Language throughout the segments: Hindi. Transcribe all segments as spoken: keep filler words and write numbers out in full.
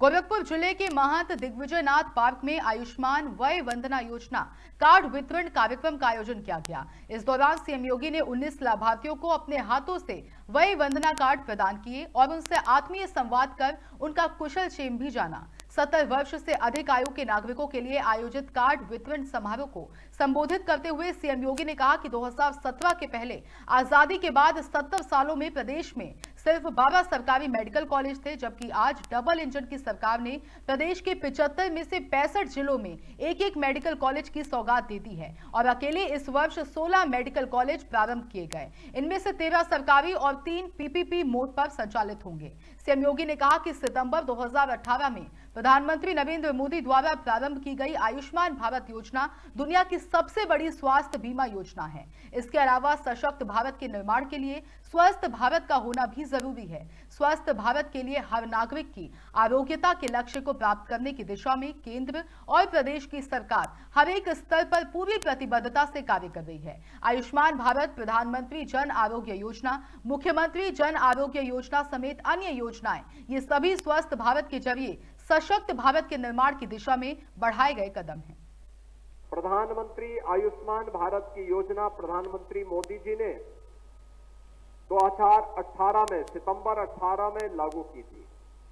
गोरखपुर जिले के महंत दिग्विजयनाथ पार्क में आयुष्मान वय वंदना योजना कार्ड वितरण कार्यक्रम का आयोजन किया गया। इस दौरान सीएम योगी ने उन्नीस लाभार्थियों को अपने हाथों से वय वंदना कार्ड प्रदान किए और उनसे आत्मीय संवाद कर उनका कुशल क्षेम भी जाना। सत्तर वर्ष से अधिक आयु के नागरिकों के लिए आयोजित कार्ड वितरण समारोह को संबोधित करते हुए सीएम योगी ने कहा कि दो हज़ार सत्रह के पहले आजादी के बाद सत्तर सालों में प्रदेश में सिर्फ बारह सरकारी मेडिकल कॉलेज थे, जबकि आज डबल इंजन की सरकार ने प्रदेश के पिचहत्तर में से पैंसठ जिलों में एक एक मेडिकल कॉलेज की सौगात दे दी है और अकेले इस वर्ष सोलह मेडिकल कॉलेज प्रारंभ किए गए। इनमें से तेरह सरकारी और तीन पीपीपी मोड पर संचालित होंगे। सीएम योगी ने कहा कि सितंबर दो हज़ार अठारह में प्रधानमंत्री नरेंद्र मोदी द्वारा प्रारंभ की गई आयुष्मान भारत योजना दुनिया की सबसे बड़ी स्वास्थ्य बीमा योजना है। इसके अलावा सशक्त भारत के निर्माण के लिए स्वस्थ भारत का होना भी जरूरी है। स्वस्थ भारत के लिए हर नागरिक की आरोग्यता के लक्ष्य को प्राप्त करने की दिशा में केंद्र और प्रदेश की सरकार हर एक स्तर पर पूरी प्रतिबद्धता से कार्य कर रही है। आयुष्मान भारत, प्रधानमंत्री जन आरोग्य योजना, मुख्यमंत्री जन आरोग्य योजना समेत अन्य योजनाएं, ये सभी स्वस्थ भारत के जरिए सशक्त भारत के निर्माण की दिशा में बढ़ाए गए कदम हैं। प्रधानमंत्री आयुष्मान भारत की योजना प्रधानमंत्री मोदी जी ने दो हज़ार अठारह में सितंबर अठारह में लागू की थी।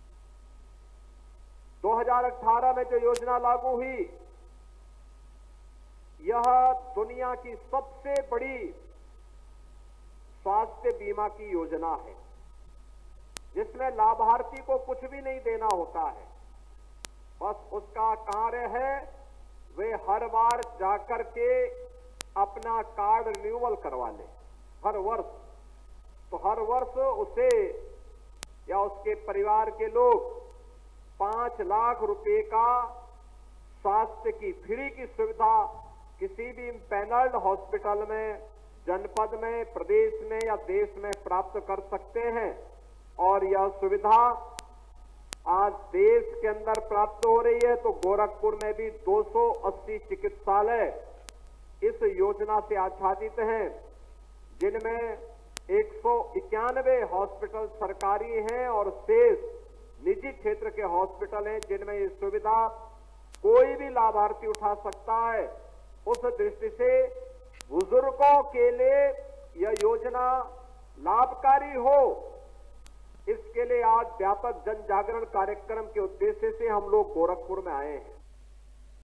दो हज़ार अठारह में जो योजना लागू हुई, यह दुनिया की सबसे बड़ी स्वास्थ्य बीमा की योजना है, जिसमें लाभार्थी को कुछ भी नहीं देना होता है। बस उसका कार्य है वे हर बार जाकर के अपना कार्ड रिन्यूअल करवा ले हर वर्ष। तो हर वर्ष उसे या उसके परिवार के लोग पांच लाख रुपए का स्वास्थ्य की फ्री की सुविधा किसी भी पैनल्ड हॉस्पिटल में, जनपद में, प्रदेश में या देश में प्राप्त कर सकते हैं। और यह सुविधा आज देश के अंदर प्राप्त हो रही है। तो गोरखपुर में भी दो सौ अस्सी चिकित्सालय इस योजना से आच्छादित हैं, जिनमें एक सौ इक्यानवे हॉस्पिटल सरकारी हैं और शेष निजी क्षेत्र के हॉस्पिटल हैं, जिनमें ये सुविधा कोई भी लाभार्थी उठा सकता है। उस दृष्टि से बुजुर्गों के लिए यह योजना लाभकारी हो, इसके लिए आज व्यापक जन जागरण कार्यक्रम के उद्देश्य से हम लोग गोरखपुर में आए हैं।